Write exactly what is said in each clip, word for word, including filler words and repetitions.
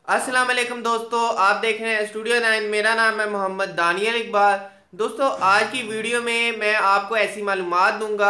अस्सलाम-ओ-अलैकुम दोस्तों, आप देख रहे हैं स्टूडियो नाइन। मेरा नाम है मोहम्मद दानियल इकबाल। दोस्तों, आज की वीडियो में मैं आपको ऐसी मालूमात दूंगा,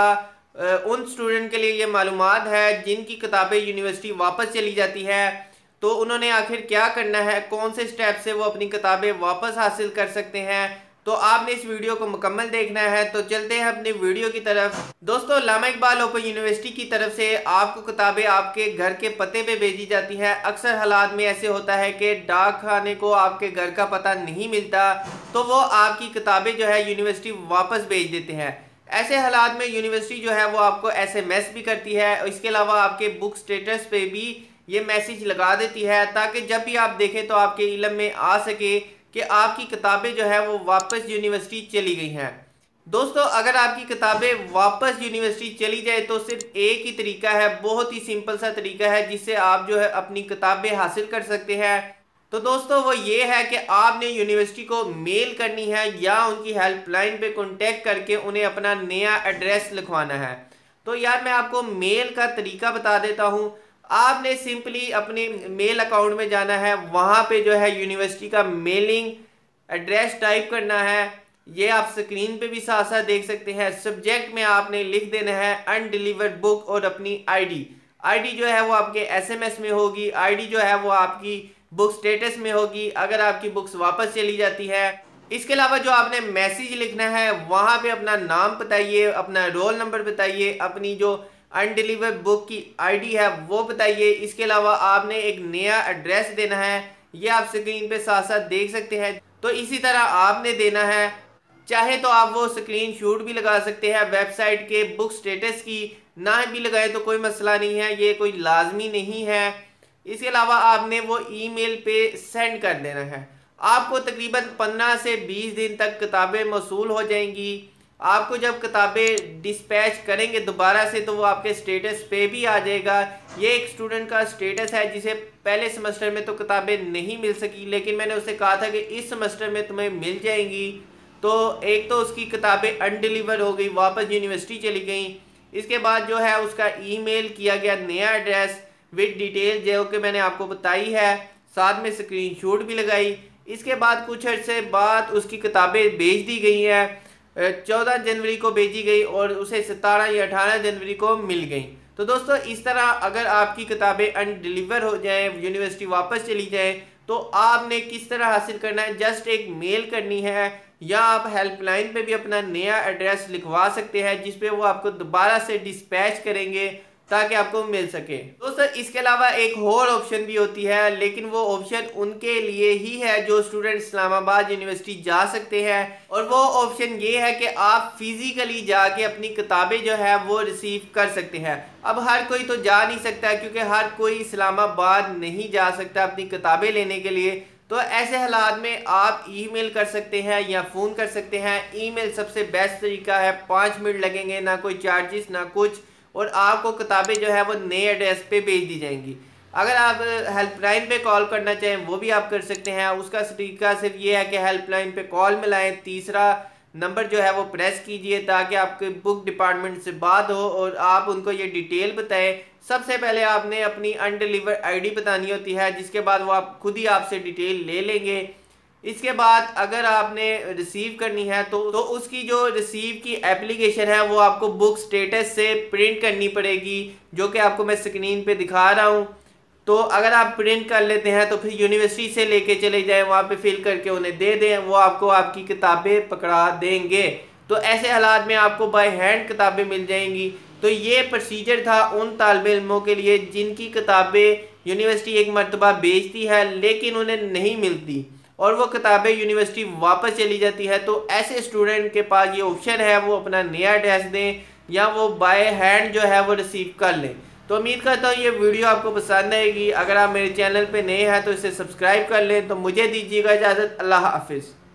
उन स्टूडेंट के लिए ये मालूमात है जिनकी किताबें यूनिवर्सिटी वापस चली जाती है। तो उन्होंने आखिर क्या करना है, कौन से स्टेप से वो अपनी किताबें वापस हासिल कर सकते हैं। तो आपने इस वीडियो को मुकम्मल देखना है। तो चलते हैं अपनी वीडियो की तरफ। दोस्तों, अल्लामा इकबाल ओपन यूनिवर्सिटी की तरफ से आपको किताबें आपके घर के पते पे भेजी जाती हैं। अक्सर हालात में ऐसे होता है कि डाक खाने को आपके घर का पता नहीं मिलता, तो वो आपकी किताबें जो है यूनिवर्सिटी वापस भेज देते हैं। ऐसे हालात में यूनिवर्सिटी जो है वो आपको एस एम एस भी करती है। इसके अलावा आपके बुक स्टेटस पे भी ये मैसेज लगा देती है, ताकि जब भी आप देखें तो आपके इल्म में आ सके कि आपकी किताबें जो है वो वापस यूनिवर्सिटी चली गई हैं। दोस्तों, अगर आपकी किताबें वापस यूनिवर्सिटी चली जाए तो सिर्फ एक ही तरीका है, बहुत ही सिंपल सा तरीका है जिससे आप जो है अपनी किताबें हासिल कर सकते हैं। तो दोस्तों, वो ये है कि आपने यूनिवर्सिटी को मेल करनी है या उनकी हेल्पलाइन पे कांटेक्ट करके उन्हें अपना नया एड्रेस लिखवाना है। तो यार, मैं आपको मेल का तरीका बता देता हूँ। आपने सिंपली अपने मेल अकाउंट में जाना है, वहाँ पे जो है यूनिवर्सिटी का मेलिंग एड्रेस टाइप करना है। ये आप स्क्रीन पे भी साथ साथ देख सकते हैं। सब्जेक्ट में आपने लिख देना है अनडिलीवर्ड बुक और अपनी आईडी। आईडी जो है वो आपके एसएमएस में होगी, आईडी जो है वो आपकी बुक स्टेटस में होगी अगर आपकी बुक्स वापस चली जाती है। इसके अलावा जो आपने मैसेज लिखना है, वहाँ पे अपना नाम बताइए, अपना रोल नंबर बताइए, अपनी जो अनडिलीवर्ड बुक की आईडी है वो बताइए। इसके अलावा आपने एक नया एड्रेस देना है, ये आप स्क्रीन पे साथ साथ देख सकते हैं। तो इसी तरह आपने देना है। चाहे तो आप वो स्क्रीन शॉट भी लगा सकते हैं वेबसाइट के बुक स्टेटस की, ना भी लगाए तो कोई मसला नहीं है, ये कोई लाजमी नहीं है। इसके अलावा आपने वो ईमेल पे सेंड कर देना है। आपको तकरीबन पंद्रह से बीस दिन तक किताबें मौसूल हो जाएंगी। आपको जब किताबें डिस्पैच करेंगे दोबारा से तो वो आपके स्टेटस पे भी आ जाएगा। ये एक स्टूडेंट का स्टेटस है जिसे पहले सेमेस्टर में तो किताबें नहीं मिल सकी, लेकिन मैंने उसे कहा था कि इस सेमेस्टर में तुम्हें मिल जाएंगी। तो एक तो उसकी किताबें अनडिलीवर हो गई, वापस यूनिवर्सिटी चली गई। इसके बाद जो है उसका ईमेल किया गया नया एड्रेस विद डिटेल जो कि मैंने आपको बताई है, साथ में स्क्रीनशॉट भी लगाई। इसके बाद कुछ अर्से बाद उसकी किताबें भेज दी गई हैं। चौदह जनवरी को भेजी गई और उसे सतारह या अठारह जनवरी को मिल गई। तो दोस्तों, इस तरह अगर आपकी किताबें अनडिलीवर हो जाएं, यूनिवर्सिटी वापस चली जाए, तो आपने किस तरह हासिल करना है, जस्ट एक मेल करनी है या आप हेल्पलाइन पे भी अपना नया एड्रेस लिखवा सकते हैं जिसपे वो आपको दोबारा से डिस्पैच करेंगे ताकि आपको मिल सके। दोस्तों, इसके अलावा एक और ऑप्शन भी होती है, लेकिन वो ऑप्शन उनके लिए ही है जो स्टूडेंट इस्लामाबाद यूनिवर्सिटी जा सकते हैं। और वो ऑप्शन ये है कि आप फिजिकली जाके अपनी किताबें जो है वो रिसीव कर सकते हैं। अब हर कोई तो जा नहीं सकता, क्योंकि हर कोई इस्लामाबाद नहीं जा सकता अपनी किताबें लेने के लिए। तो ऐसे हालात में आप ईमेल कर सकते हैं या फ़ोन कर सकते हैं। ईमेल सबसे बेस्ट तरीका है, पाँच मिनट लगेंगे, ना कोई चार्जेस ना कुछ, और आपको किताबें जो है वो नए एड्रेस पे भेज दी जाएंगी। अगर आप हेल्पलाइन पे कॉल करना चाहें वो भी आप कर सकते हैं। उसका तरीका सिर्फ ये है कि हेल्पलाइन पे कॉल मिलाएं, तीसरा नंबर जो है वो प्रेस कीजिए ताकि आपके बुक डिपार्टमेंट से बात हो और आप उनको ये डिटेल बताएं। सबसे पहले आपने अपनी अनडिलीवर्ड आईडी बतानी होती है, जिसके बाद वो आप खुद ही आपसे डिटेल ले लेंगे। इसके बाद अगर आपने रिसीव करनी है तो तो उसकी जो रिसीव की एप्लीकेशन है वो आपको बुक स्टेटस से प्रिंट करनी पड़ेगी, जो कि आपको मैं स्क्रीन पे दिखा रहा हूँ। तो अगर आप प्रिंट कर लेते हैं तो फिर यूनिवर्सिटी से लेके चले जाएं, वहाँ पे फिल करके उन्हें दे दें, वो आपको आपकी किताबें पकड़ा देंगे। तो ऐसे हालात में आपको बाय हैंड किताबें मिल जाएंगी। तो ये प्रोसीजर था उन तालिब इल्मों के लिए जिनकी किताबें यूनिवर्सिटी एक मरतबा बेचती है लेकिन उन्हें नहीं मिलती और वो किताबें यूनिवर्सिटी वापस चली जाती है। तो ऐसे स्टूडेंट के पास ये ऑप्शन है, वो अपना नया एड्रेस दें या वो बाय हैंड जो है वो रिसीव कर लें। तो उम्मीद करता हूँ ये वीडियो आपको पसंद आएगी। अगर आप मेरे चैनल पे नए हैं तो इसे सब्सक्राइब कर लें। तो मुझे दीजिएगा इजाज़त। अल्लाह हाफिज़।